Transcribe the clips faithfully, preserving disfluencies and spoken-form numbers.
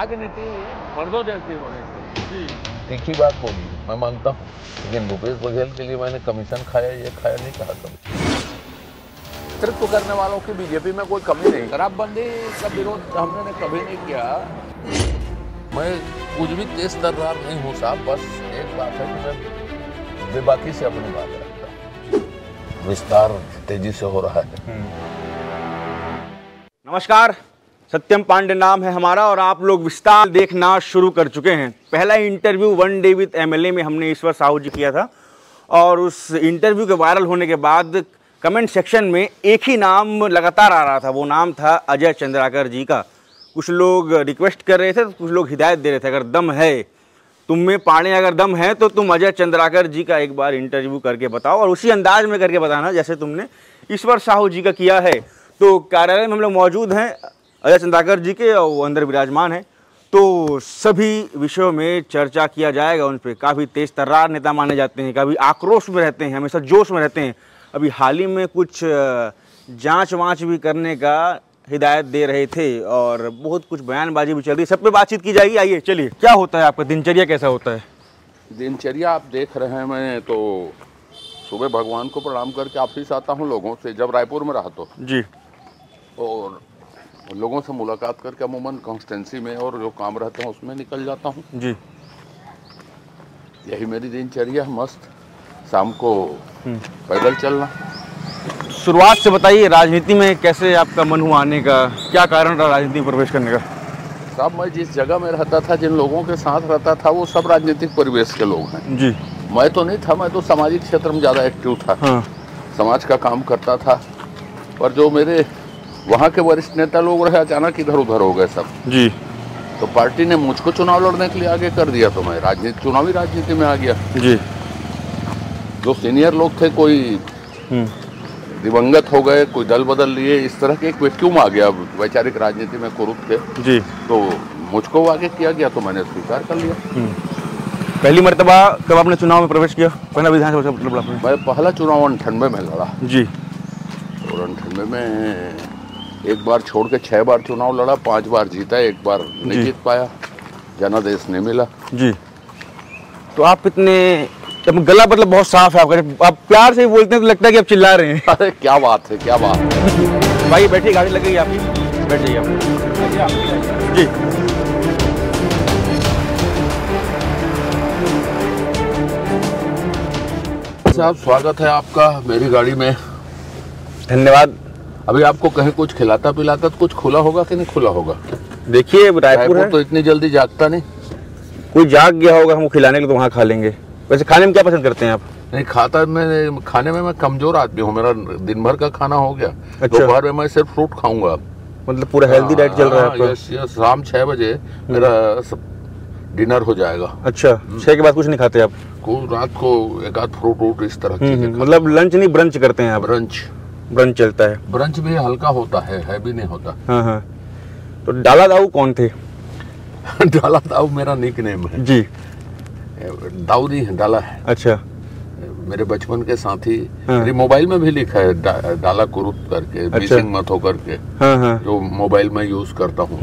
राजनीति मर्दों जैसी होनी चाहिए। तीखी बात होगी, मैं मानता हूँ, लेकिन भूपेश बघेल के लिए मैंने कमीशन खाया ये खाया नहीं कहा कभी। नेतृत्व करने वालों की बीजेपी में कोई कमी नहीं। शराबबंदी का विरोध हमने कभी नहीं किया। मैं कुछ भी तेज तर्रार नहीं हूँ साहब, बस एक बात है कि मैं बेबाकी से अपनी बात रखता हूँ। विस्तार तेजी से हो रहा है। नमस्कार, सत्यम पांडे नाम है हमारा और आप लोग विस्तार देखना शुरू कर चुके हैं। पहला interview one day with MLA में हमने ईश्वर साहू जी किया था और उस इंटरव्यू के वायरल होने के बाद कमेंट सेक्शन में एक ही नाम लगातार आ रहा था, वो नाम था अजय चंद्राकर जी का। कुछ लोग रिक्वेस्ट कर रहे थे तो कुछ लोग हिदायत दे रहे थे, अगर दम है तुम में पानी, अगर दम है तो तुम अजय चंद्राकर जी का एक बार इंटरव्यू करके बताओ और उसी अंदाज में करके बताना जैसे तुमने ईश्वर साहू जी का किया है। तो कार्यालय में हम लोग मौजूद हैं अजय चंद्राकर जी के और वो अंदर विराजमान है, तो सभी विषयों में चर्चा किया जाएगा उन पर। काफ़ी तेज तर्रार नेता माने जाते हैं, कभी आक्रोश में रहते हैं, हमेशा जोश में रहते हैं। अभी हाल ही में कुछ जांच वांच भी करने का हिदायत दे रहे थे और बहुत कुछ बयानबाजी भी चल रही है, सब पे बातचीत की जाएगी। आइए चलिए, क्या होता है आपका दिनचर्या, कैसा होता है? दिनचर्या आप देख रहे हैं, मैं तो सुबह भगवान को प्रणाम करके ऑफिस आता हूँ लोगों से, जब रायपुर में रहा तो जी, और लोगों से मुलाकात करके अमूमन कॉन्स्टेंसी में और जो काम रहते हैं उसमें निकल जाता हूँ जी। यही मेरी दिनचर्या। मस्त शाम को पैदल चलना। शुरुआत से बताइए, राजनीति में कैसे आपका मन हुआ आने का, क्या कारण रहा राजनीति में प्रवेश करने का? साहब, मैं जिस जगह में रहता था, जिन लोगों के साथ रहता था, वो सब राजनीतिक परिवेश के लोग हैं जी। मैं तो नहीं था, मैं तो सामाजिक क्षेत्र में ज़्यादा एक्टिव था। हाँ। समाज का काम करता था, पर जो मेरे वहाँ के वरिष्ठ नेता लोग रहे अचानक इधर उधर हो गए सब जी। तो पार्टी ने मुझको चुनाव लड़ने के लिए आगे कर दिया, तो मैं राजनीति चुनावी राजनीति में आ गया जी। जो सीनियर लोग थे, कोई दिवंगत हो गए, कोई दल बदल लिए, इस तरह के एक वैक्यूम आ गया वैचारिक राजनीति में कुरुत के जी। तो मुझको आगे किया गया, तो मैंने स्वीकार कर लिया। पहली मर्तबा कब आपने चुनाव में प्रवेश किया? पहला विधानसभा लड़ा? मैं पहला चुनाव अंठानवे में लड़ा जी। और अंठानवे में एक बार छोड़ के छह बार चुनाव लड़ा, पांच बार जीता, एक बार नहीं जीत पाया, जनादेश नहीं मिला जी। तो आप इतने, गला मतलब बहुत साफ है आपका, आप प्यार से बोलते हैं तो लगता है कि आप चिल्ला रहे हैं। अरे क्या बात है, क्या बात है। भाई बैठिए, गाड़ी लग गई आपकी, बैठ जाइए आप जी। साहब, स्वागत है आपका मेरी गाड़ी में। धन्यवाद। अभी आपको कहीं कुछ खिलाता पिलाता तो कुछ खुला होगा कि नहीं खुला होगा? देखिए, रायपुर है तो इतनी जल्दी जागता नहीं। कोई जाग गया होगा हमको खिलाने के लिए, तो वहाँ खा लेंगे। वैसे खाने में क्या पसंद करते हैं आप? नहीं खाता, मैं खाने में मैं कमजोर आदमी हूँ, मेरा दिन भर का खाना हो गया। अच्छा। दोपहर में मैं सिर्फ फ्रूट खाऊंगा। मतलब पूरा हेल्दी डाइट चल रहा है आपका? यस यस, शाम छह बजे मेरा डिनर हो जाएगा। अच्छा, छह के बाद कुछ नहीं खाते आप? को रात को एक आध फ्रूट वूट इस तरह की। मतलब लंच नहीं, ब्रंच करते हैं आप? ब्रंच ब्रंच चलता है। ब्रंच भी हल्का होता है, हैवी नहीं होता। हाँ हाँ। तो डाला दाऊ कौन थे? डाला दाऊ मेरा निक नेम है जी। दाऊ नहीं है, डाला है। अच्छा। मेरे बचपन के साथी, हाँ। मेरे मोबाइल में भी लिखा है डा, डाला कुरुत करके। अच्छा। मिसिंग मत हो करके। हाँ हाँ। जो मोबाइल में यूज करता हूँ।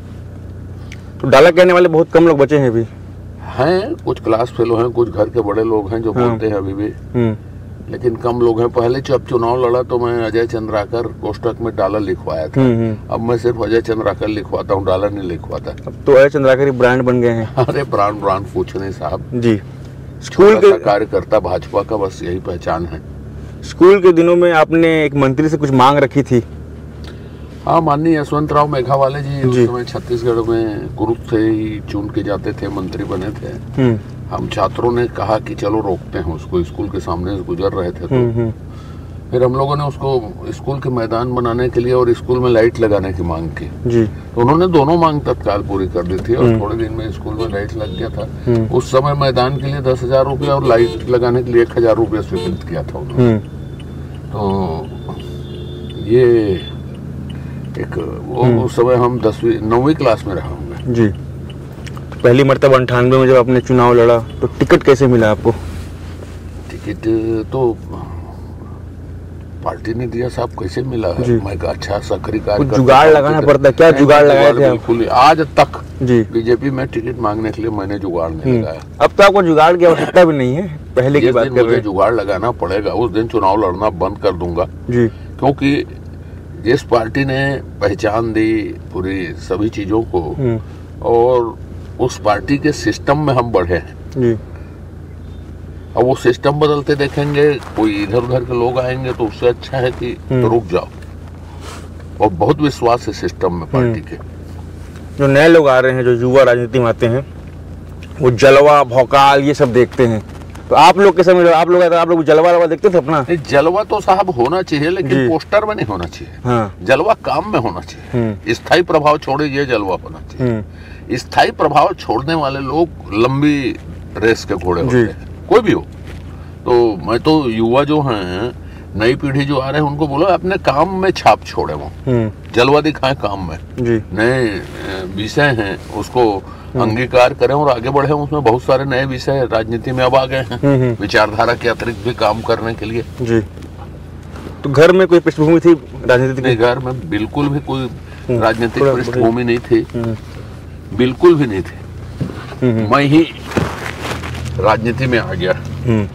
तो डाला कहने वाले बहुत कम लोग बचे हैं अभी। हैं कुछ क्लास फेलो हैं, कुछ घर के बड़े लोग हैं जो हाँ। बोलते हैं अभी भी, लेकिन कम लोग हैं। पहले जब चुनाव लड़ा तो मैं अजय चंद्राकर कोष्टक में डाला लिखवाया था। अब मैं सिर्फ अजय चंद्राकर लिखवाता हूँ, डाला नहीं लिखवाता। अब तो अजय चंद्राकर ब्रांड बन गए हैं। अरे ब्रांड ब्रांड पूछ नहीं साहब जी। स्कूल के कार्यकर्ता भाजपा का, बस यही पहचान है। स्कूल के दिनों में आपने एक मंत्री से कुछ मांग रखी थी? हाँ, माननीय यशवंत राव मेघावाले जी उस समय छत्तीसगढ़ में कुरुत से ही चुन के जाते थे, मंत्री बने थे। हम छात्रों ने कहा कि चलो रोकते हैं उसको, स्कूल के सामने से गुजर रहे थे तो फिर हम लोगों ने उसको स्कूल के मैदान बनाने के लिए और स्कूल में लाइट लगाने की मांग की जी। तो उन्होंने दोनों मांग तत्काल पूरी कर दी थी और थोड़े दिन में स्कूल में लाइट लग गया था। उस समय मैदान के लिए दस हजार रुपया और लाइट लगाने के लिए एक हजार रुपया स्वीकृत किया था उन्होंने। तो ये एक वो उस समय हम दसवीं नौवीं क्लास में रहा होंगे जी। पहली मर्तबा अंठानवे में जब आपने चुनाव लड़ा तो टिकट कैसे मिला आपको? टिकट तो पार्टी ने दिया साहब, कैसे मिला है? मैं अच्छा सक्रिय कार्य जुगाड़ लगाना पड़ता है क्या? जुगाड़ लगाया थे बिल्कुल। आज तक जी बीजेपी में टिकट मांगने के लिए मैंने जुगाड़ नहीं लगाया। अब तो आपको जुगाड़ की आवश्यकता भी नहीं है, पहले की बात कर रहे हैं। जुगाड़ लगाना पड़ेगा, उस दिन चुनाव लड़ना बंद कर दूंगा जी, क्योंकि जिस पार्टी ने पहचान दी पूरी सभी चीजों को और उस पार्टी के सिस्टम में हम बढ़े हैं जी। अब वो सिस्टम बदलते देखेंगे, कोई इधर उधर के लोग आएंगे तो उससे अच्छा है कि तो रुक जाओ। और बहुत विश्वास है सिस्टम में पार्टी के। जो नए लोग आ रहे हैं, जो युवा राजनीति में आते हैं, वो जलवा भौकाल ये सब देखते हैं, तो आप लोग के समय आप लोग आप लोग जलवा जलवा देखते थे अपना? जलवा तो साहब होना चाहिए, लेकिन पोस्टर में नहीं होना चाहिए। हाँ। जलवा काम में होना चाहिए, स्थायी प्रभाव छोड़े ये जलवा होना चाहिए। स्थायी प्रभाव छोड़ने वाले लोग लंबी रेस के घोड़े होते हैं, कोई भी हो। तो मैं तो युवा जो हैं, नई पीढ़ी जो आ रहे हैं, उनको बोलो अपने काम में छाप छोड़े, वो जलवा दिखाएं काम में। नए विषय हैं उसको अंगीकार करें और आगे बढ़े। उसमें बहुत सारे नए विषय राजनीति में अब आ गए हैं, विचारधारा के अतिरिक्त भी काम करने के लिए जी। तो घर में कोई पृष्ठभूमि थी राजनीति की? घर में बिल्कुल भी कोई राजनीतिक पृष्ठभूमि नहीं थी, बिल्कुल भी नहीं थी। मैं ही राजनीति में आ गया।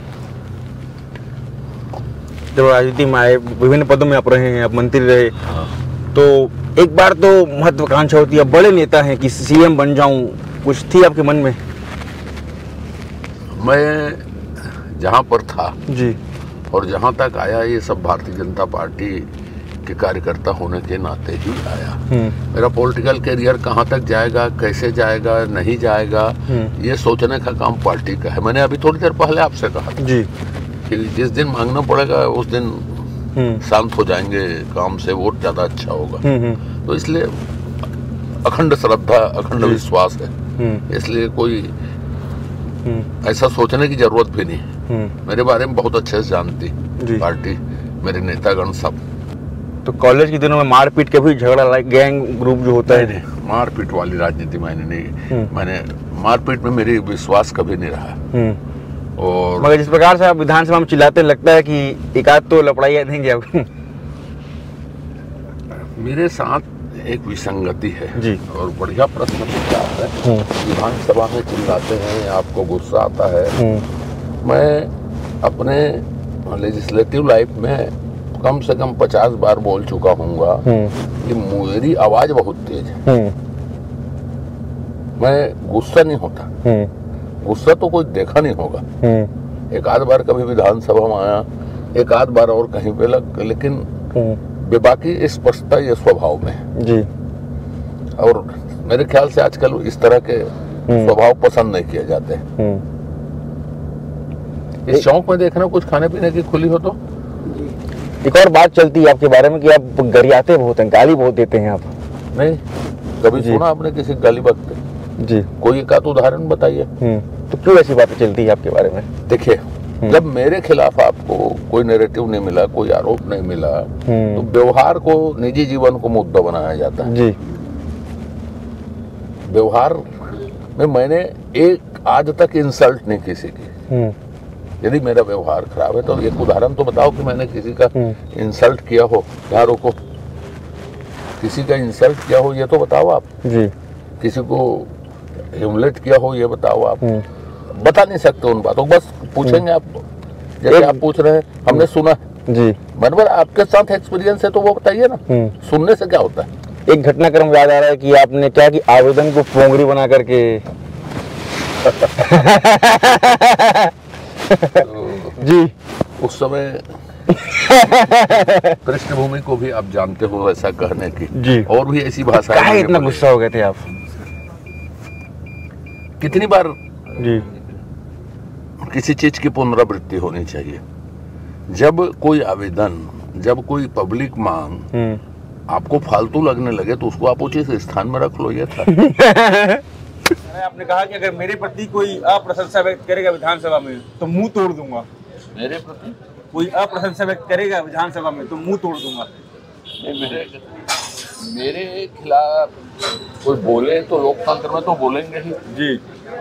जब राजनीति में आए, विभिन्न पदों में आप रहे हैं, आप मंत्री रहे, तो एक बार तो महत्वाकांक्षा होती है, बड़े नेता हैं कि सीएम बन जाऊं, कुछ थी आपके मन में? मैं जहां पर था जी और जहां तक आया, ये सब भारतीय जनता पार्टी के कार्यकर्ता होने के नाते ही आया। मेरा पॉलिटिकल करियर कहां तक जाएगा, कैसे जाएगा, नहीं जाएगा, ये सोचने का काम पार्टी का है। मैंने अभी थोड़ी देर पहले आपसे कहा जी कि जिस दिन मांगना पड़ेगा उस दिन शांत हो जाएंगे काम से, वोट ज्यादा अच्छा होगा। तो इसलिए अखंड श्रद्धा, अखंड विश्वास है, इसलिए कोई ऐसा सोचने की जरूरत भी नहीं। मेरे बारे में बहुत अच्छे से जानती पार्टी, मेरे नेतागण सब। तो कॉलेज के दिनों में मारपीट के भी झगड़ा, गैंग ग्रुप जो होता है? मारपीट वाली राजनीति मैंने नहीं, मैंने मारपीट में मेरी विश्वास कभी नहीं रहा। और मगर जिस प्रकार से आप विधानसभा में चिल्लाते हैं, लगता है कि एक आध तो लपड़ाई देंगे आप। मेरे साथ एक विसंगति है जी। और बढ़िया प्रश्न पूछा है। विधानसभा में चिल्लाते हैं, आपको गुस्सा आता है। मैं अपने लेजिस्लेटिव लाइफ में कम से कम पचास बार बोल चुका हूँगा कि मेरी आवाज बहुत तेज है। मैं गुस्सा नहीं होता, गुस्सा तो कोई देखा नहीं होगा। एक आध बार कभी विधानसभा में आया, एक आध बार और कहीं पे लग, लेकिन बेबाकी स्पष्टता ये स्वभाव में है जी। और मेरे ख्याल से आजकल इस तरह के स्वभाव पसंद नहीं किए जाते। इस शौक में देखना कुछ खाने पीने की खुली हो तो। एक और बात चलती है आपके बारे में कि आप गरियाते बहुत हैं, गाली बहुत देते हैं आप। नहीं कभी सुना आपने किसी गाली बकते? जी। कोई एक आध उदाहरण बताइए। तो क्यों ऐसी बातें चलती है आपके बारे में? देखिए, जब मेरे खिलाफ आपको कोई नैरेटिव नहीं मिला, कोई आरोप नहीं मिला, तो व्यवहार को, निजी जीवन को मुद्दा बनाया जाता है जी। व्यवहार में मैंने एक आज तक इंसल्ट नहीं किसी की। यदि मेरा व्यवहार खराब है तो एक उदाहरण तो बताओ कि मैंने किसी का इंसल्ट किया हो। यहाँ रोको, किसी का इंसल्ट किया हो ये तो बताओ आप जी। किसी को ह्यूमिलेट किया हो ये बताओ आप। बता नहीं सकते उन बातों, बस पूछेंगे आप जैसे आप पूछ रहे हैं, हमने सुना जी। बराबर, आपके साथ एक्सपीरियंस है तो वो बताइए ना, सुनने से क्या होता है। एक घटनाक्रम याद आ रहा है कि आपने क्या कि आवेदन को पोंगरी बना करके जी उस समय पृष्ठभूमि को भी आप जानते हो ऐसा कहने की जी। और भी ऐसी भाषा है। इतना गुस्सा हो गए थे आप? कितनी बार जी। किसी चीज की पुनरावृत्ति होनी चाहिए। जब कोई आवेदन, जब कोई पब्लिक मांग आपको फालतू लगने लगे तो उसको आप उचित स्थान में रख लो, ये था। आपने कहा कि अगर मेरे प्रति कोई अप्रशंसा व्यक्त करेगा विधानसभा में तो मुंह तोड़ दूंगा। मेरे प्रति कोई अप्रशंसा व्यक्त करेगा विधानसभा में तो मुंह तोड़ दूंगा। मेरे मेरे खिलाफ कोई बोले तो लोकतंत्र में तो बोलेंगे ही जी।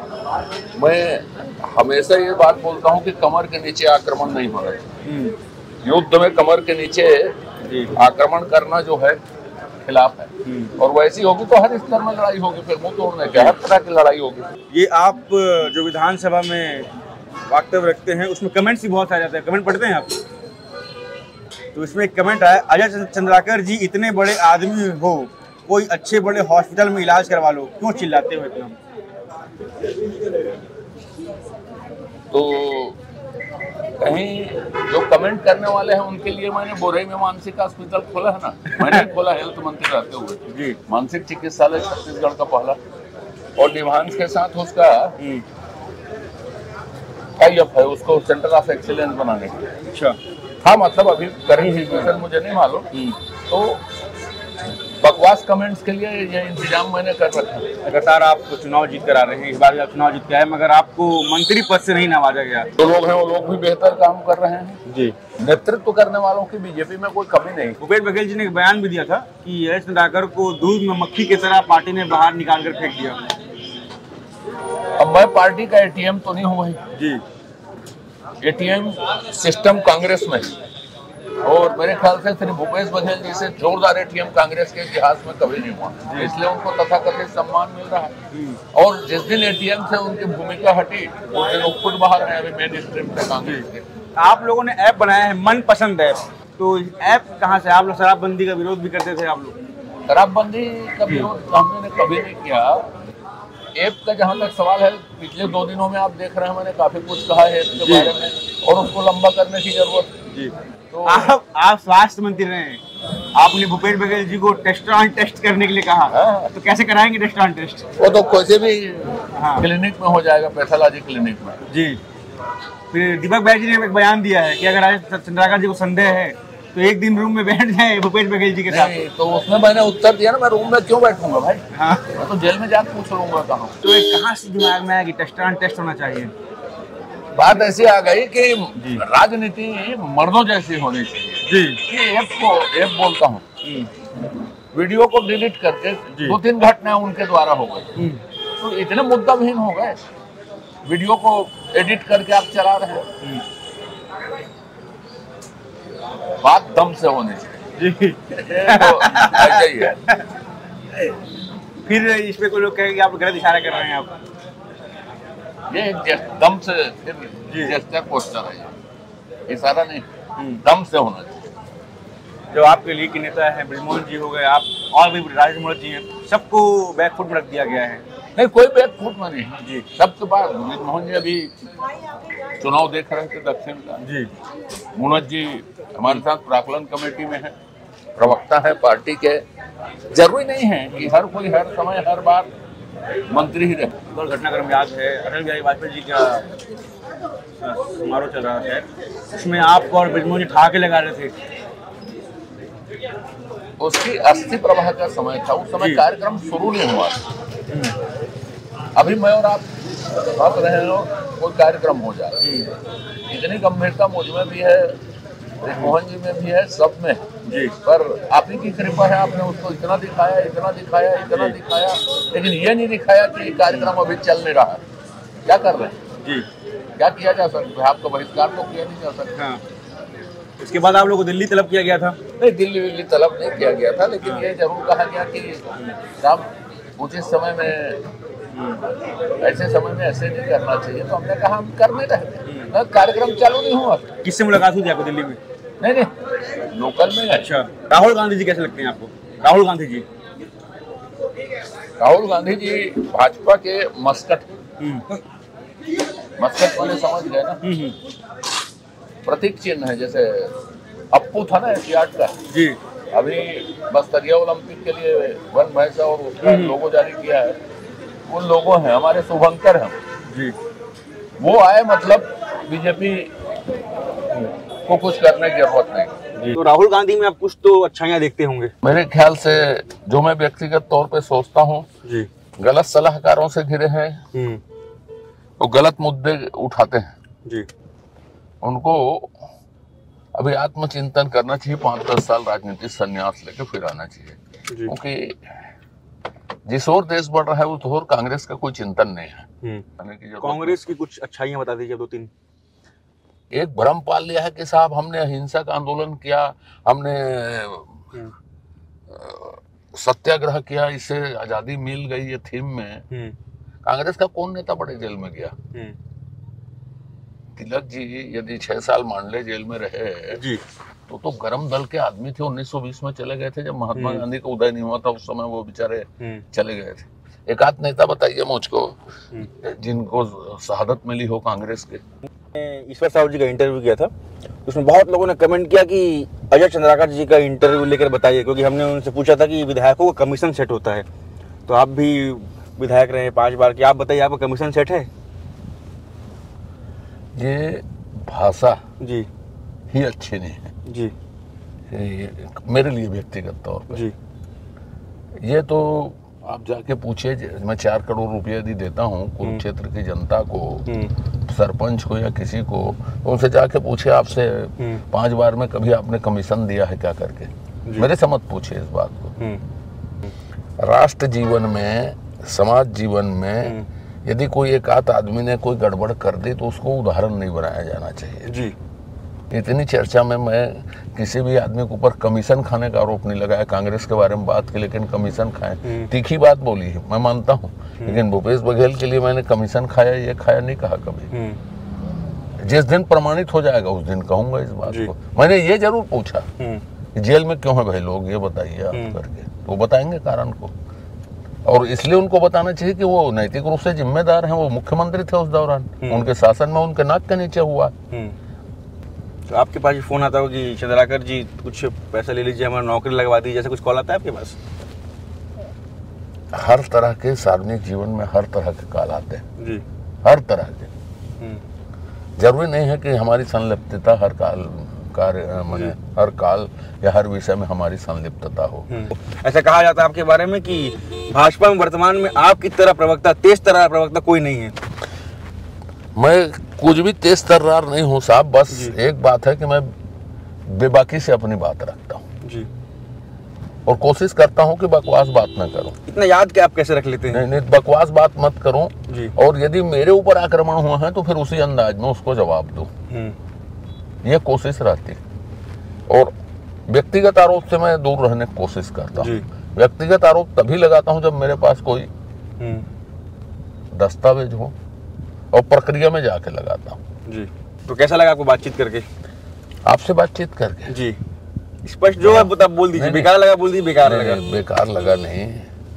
मैं हमेशा ये बात बोलता हूँ कि कमर के नीचे आक्रमण नहीं होना चाहिए। युद्ध में कमर के नीचे आक्रमण करना जो है खिलाफ है, और वैसी होगी तो हर स्तर में लड़ाई होगी, फिर मुंह तोड़ने के हर तरह की लड़ाई होगी। ये आप जो विधानसभा में वक्तव्य रखते हैं उसमें कमेंट्स भी बहुत आ जाते हैं, कमेंट पढ़ते हैं आप? तो इसमें एक कमेंट आया, अजय चंद्राकर जी इतने बड़े आदमी हो, कोई अच्छे बड़े हॉस्पिटल में इलाज करवा लो, क्यों चिल्लाते हो इतना? तो कहीं जो कमेंट करने वाले हैं उनके लिए मैंने बोरई में मानसिक अस्पताल खोला है ना, मैंने खोला हेल्थ मंत्री रहते हुए जी, मानसिक चिकित्सालय छत्तीसगढ़ का पहला, और निभांस के साथ उसका टाई अप है, उसको सेंटर ऑफ एक्सीलेंस बनाने के। अच्छा, हाँ, मतलब अभी करी ही मुझे नहीं मालूम, तो बकवास कमेंट्स के लिए ये इंतजाम मैंने कर रखा है। लगातार आप चुनाव जीत कर आ रहे हैं, इस बार भी आप चुनाव जीत के आए, मगर आपको मंत्री पद से नहीं नवाजा गया। जो लोग हैं वो लोग भी बेहतर काम कर रहे हैं जी, नेतृत्व करने वालों की बीजेपी में कोई कमी नहीं। भूपेश बघेल जी ने एक बयान भी दिया था कि अजय चंद्राकर को दूध में मक्खी की तरह पार्टी ने बाहर निकाल कर फेंक दिया। अब मैं पार्टी का एटीएम तो नहीं हूँ भाई जी, एटीएम सिस्टम कांग्रेस में, और मेरे ख्याल से श्री भूपेश बघेल जी से जोरदार एटीएम कांग्रेस के इतिहास में कभी नहीं हुआ, इसलिए उनको तथाकथित सम्मान मिल रहा है। और जिस दिन एटीएम से उनकी भूमिका हटी उस दिन वो खुद बाहर है अभी मेन स्ट्रीम से कांग्रेस के। आप लोगों ने ऐप बनाया है मन पसंद ऐप, तो ऐप कहाँ से? आप लोग शराबबंदी का विरोध भी करते थे, आप लोग शराबबंदी का विरोध हमने कभी नहीं किया। ऐप का जहाँ तक सवाल है, पिछले दो दिनों में आप देख रहे हैं मैंने काफी कुछ कहा है इसके बारे में, और उसको लंबा करने की जरूरत जी। तो आप आप स्वास्थ्य मंत्री रहे हैं, आपने भूपेश बघेल जी को टेस्ट ऑन टेस्ट करने के लिए कहा, हाँ। तो कैसे कराएंगे टेस्ट ऑन टेस्ट? वो तो कोई भी हाँ। क्लिनिक में हो जाएगा, पैथोलॉजी क्लिनिक में जी। फिर दीपक बैज जी ने एक बयान दिया है कि अगर आज चंद्राकर जी को संदेह है तो एक दिन रूम में बैठ जाए भूपेश बघेल जी के साथ। तो उसमें मैंने उत्तर दिया ना, मैं रूम में क्यों बैठूंगा भाई, हाँ। मैं तो जेल में जाकर पूछ लूंगा कहाँ। तो एक कहाँ से दिमाग में आया कि टेस्ट ऑन टेस्ट होना चाहिए? बात ऐसी आ गई कि राजनीति मर्दों जैसी होनी चाहिए जी, कि ऐप को ऐप बोलता हूँ, वीडियो को डिलीट करके दो तीन घटनाएं उनके द्वारा हो गई, तो इतने मुद्दाविहीन हो गए, वीडियो को एडिट करके आप चला रहे हैं। बात दम से होनी चाहिए जी, तो ऐसा ही है। फिर इस पे कोई लोग कहेंगे आप गलत इशारा कर रहे हैं, आप ये दम से जेस्चर पोस्टर है, इशारा नहीं, दम से होना चाहिए। जो आपके लिए की नेता है बृजमोहन जी हो गए, आप और भी राजेश मूणत जी हैं, सबको बैकफुट में रख दिया गया है। नहीं, कोई बैकफुट में नहीं जी, सबके पास। बृजमोहन जी अभी चुनाव देख रहे थे दक्षिण का जी, मूणत जी हमारे साथ प्राक्कलन कमेटी में है, प्रवक्ता है पार्टी के। जरूरी नहीं है कि हर कोई हर समय हर बार मंत्री ही रहे। और घटनाक्रम याद है, अटल बिहारी वाजपेयी जी का समारोह चल रहा है, उसमें आप और बृजमोहन जी ठहाके लगा रहे थे। उसकी अस्थि प्रवाह का समय था, उस समय कार्यक्रम शुरू नहीं हुआ। अभी मैं और आप बात रहे हैं और कोई कार्यक्रम हो जा रहा है, इतनी गंभीरता मुझ में भी है, मोहन जी में भी है, सब में जी। पर आप ही की कृपा है, आपने उसको इतना दिखाया इतना दिखाया इतना दिखाया, लेकिन ये नहीं दिखाया कि कार्यक्रम अभी चल नहीं रहा है, क्या कर रहे हैं जी, क्या किया जा सकता है? आपको बहिष्कार तो किया नहीं जा सकता। हाँ। इसके बाद आप लोगों को दिल्ली तलब किया गया था? नहीं, दिल्ली दिल्ली तलब नहीं किया गया था, लेकिन हाँ। ये जरूर कहा गया कि साहब उचित समय में ऐसे समय में ऐसे नहीं करना चाहिए, तो हमने कहा हम करने रहे, कार्यक्रम चालू नहीं हुआ। किससे मुलाकात हुई थी आपको दिल्ली में? नहीं नहीं, लोकल में। अच्छा, राहुल गांधी जी कैसे लगते हैं आपको? राहुल गांधी जी राहुल गांधी जी भाजपा के मस्कट मस्कट वाले समझ गए ना, प्रतीक चिन्ह है, जैसे अप्पू था ना एशियाड का जी, अभी बस्तरिया ओलंपिक के लिए वन भैंसा और उसका लोगो जारी किया है, वो लोगो हैं हमारे शुभंकर हैं जी, वो आए, मतलब बीजेपी को कुछ करने की जरूरत नहीं। तो राहुल गांधी में आप कुछ तो अच्छाइयाँ देखते होंगे? मेरे ख्याल से जो मैं व्यक्तिगत तौर पे सोचता हूँ जी, गलत सलाहकारों से घिरे हैं, वो गलत मुद्दे उठाते हैं जी, उनको अभी आत्मचिंतन करना चाहिए, पाँच दस साल राजनीतिक संन्यास लेके फिर आना चाहिए, क्योंकि जिस ओर देश बढ़ रहा है उस ओर कांग्रेस का कोई चिंतन नहीं है। कांग्रेस की कुछ अच्छाइयाँ बता दीजिए दो तीन। एक भ्रम पाल लिया है कि साहब हमने अहिंसक आंदोलन किया, हमने सत्याग्रह किया, इससे आजादी मिल गई, ये थीम में कांग्रेस का कौन नेता बड़े जेल में गया? तिलक जी यदि छह साल मांडले जेल में रहे जी, तो तो गरम दल के आदमी थे। उन्नीस सौ बीस में चले गए थे जब महात्मा गांधी का उदय नहीं हुआ था, उस समय वो बेचारे चले गए थे। एक आध नेता बताइए मुझको जिनको शहादत मिली हो कांग्रेस के। ईश्वर साहू जी का इंटरव्यू किया था, उसमें बहुत लोगों ने कमेंट किया कि अजय चंद्राकर जी का इंटरव्यू लेकर बताइए, क्योंकि हमने उनसे पूछा था कि विधायकों का कमीशन सेट होता है, तो आप भी विधायक रहे पांच बार, कि आप बताइए आपका कमीशन सेट है? ये भाषा जी ही अच्छी नहीं है जी, ये मेरे लिए व्यक्तिगत तौर पर जी। ये तो आप जाके पूछिए, मैं चार करोड़ रुपया यदि देता हूँ कुरुक्षेत्र की जनता को, सरपंच को या किसी को, तो उनसे जाके पूछे आपसे पांच बार में कभी आपने कमीशन दिया है क्या करके? मेरे से मत पूछिए इस बात को। राष्ट्र जीवन में, समाज जीवन में यदि कोई एक आध आदमी ने कोई गड़बड़ कर दी तो उसको उदाहरण नहीं बनाया जाना चाहिए जी। इतनी चर्चा में मैं किसी भी आदमी के ऊपर कमीशन खाने का आरोप नहीं लगाया। कांग्रेस के बारे में बात की, लेकिन कमीशन खाए, तीखी बात बोली है, मैं मानता हूँ, लेकिन भूपेश बघेल के लिए मैंने कमीशन खाया ये खाया नहीं कहा कभी। जिस दिन प्रमाणित हो जाएगा उस दिन कहूंगा इस बात को। मैंने ये जरूर पूछा जेल में क्यों है भाई लोग, ये बताइए आप करके, तो वो बताएंगे कारण को। और इसलिए उनको बताना चाहिए कि वो नैतिक रूप से जिम्मेदार हैं, वो मुख्यमंत्री थे उस दौरान, उनके शासन में उनके नाक के नीचे हुआ। तो आपके पास फोन आता हो कि चंद्राकर जी कुछ पैसा ले लीजिए, हमारा नौकरी लगवा दीजिए, जैसे कुछ कॉल आता है आपके पास? हर तरह के सार्वजनिक जीवन में हर तरह के कॉल आते हैं जी, हर तरह के। जरूरी नहीं है कि हमारी संलिप्तता हर काल कार्य मैंने हर काल या हर विषय में हमारी संलिप्तता हो। ऐसा कहा जाता है आपके बारे में कि भाजपा में वर्तमान में आपकी तरह प्रवक्ता, तेज तरह प्रवक्ता कोई नहीं है। मैं कुछ भी तेज तर्रार नहीं हूँ साहब, बस एक बात है कि मैं बेबाकी से अपनी बात रखता हूँ जी, और कोशिश करता हूँ कि बकवास बात न करूँ। इतना याद कि आप कैसे रख लेते हैं? नहीं नहीं, बकवास बात मत करूँ, और यदि मेरे ऊपर आक्रमण हुआ है तो फिर उसी अंदाज में उसको जवाब दूँ, ये कोशिश रहती। और व्यक्तिगत आरोप से मैं दूर रहने की कोशिश करता हूँ। व्यक्तिगत आरोप तभी लगाता हूँ जब मेरे पास कोई दस्तावेज हो और प्रक्रिया में जाके लगाता हूँ जी। तो कैसा लगा आपको बातचीत करके? आपसे बातचीत करके जी स्पष्ट जो है बता बोल दीजिए। बेकार लगा बोल दीजिए बेकार लगा। बेकार लगा नहीं,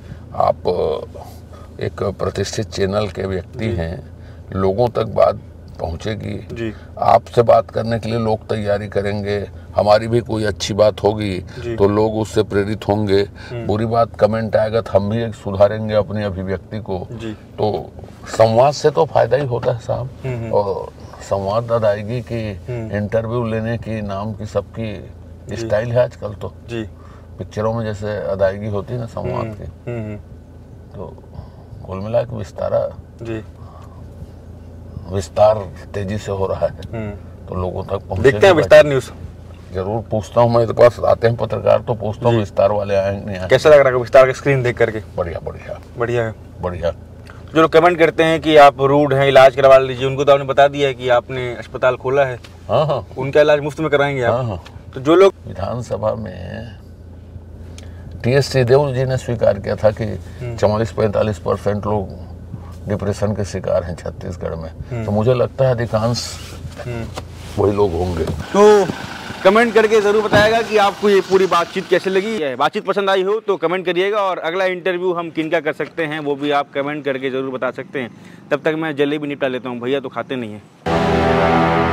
आप एक प्रतिष्ठित चैनल के व्यक्ति हैं, लोगों तक बात पहुंचेगी जी। आपसे बात करने के लिए लोग तैयारी करेंगे, हमारी भी कोई अच्छी बात होगी तो लोग उससे प्रेरित होंगे, बुरी बात कमेंट आएगा तो हम भी सुधारेंगे अपनी अभिव्यक्ति को जी। तो संवाद से तो फायदा ही होता है साहब। और संवाद अदायगी की, इंटरव्यू लेने की, नाम की, सबकी स्टाइल है आजकल तो जी। पिक्चरों में जैसे अदायगी होती है ना संवाद की, तो कुल मिला के विस्तारा जी विस्तार तेजी से हो रहा है तो लोगों तक पहुंचे। देखते हैं विस्तार न्यूज। जरूर पूछता हूँ, मेरे पास आते हैं पत्रकार तो पूछता हूँ विस्तार वाले आएंगे नहीं आएंगे। कैसा लग रहा है विस्तार का स्क्रीन देख करके? बढ़िया बढ़िया बढ़िया है बढ़िया। जो लोग कमेंट करते हैं कि आप रूड हैं, इलाज करवा लीजिए, उनको तो आपने बता दिया है कि आपने अस्पताल खोला है। हाँ हाँ, उनका इलाज मुफ्त में कराएंगे आप। हाँ हाँ। तो जो लोग विधानसभा में टी एस श्रीदेव जी ने स्वीकार किया था कि चौवालीस पैंतालीस परसेंट लोग डिप्रेशन के शिकार हैं छत्तीसगढ़ में, तो मुझे लगता है अधिकांश वही लोग होंगे। तो कमेंट करके जरूर बताएगा कि आपको ये पूरी बातचीत कैसे लगी। बातचीत पसंद आई हो तो कमेंट करिएगा, और अगला इंटरव्यू हम किनका कर सकते हैं वो भी आप कमेंट करके जरूर बता सकते हैं। तब तक मैं जलेबी निपटा लेता हूँ, भैया तो खाते नहीं है।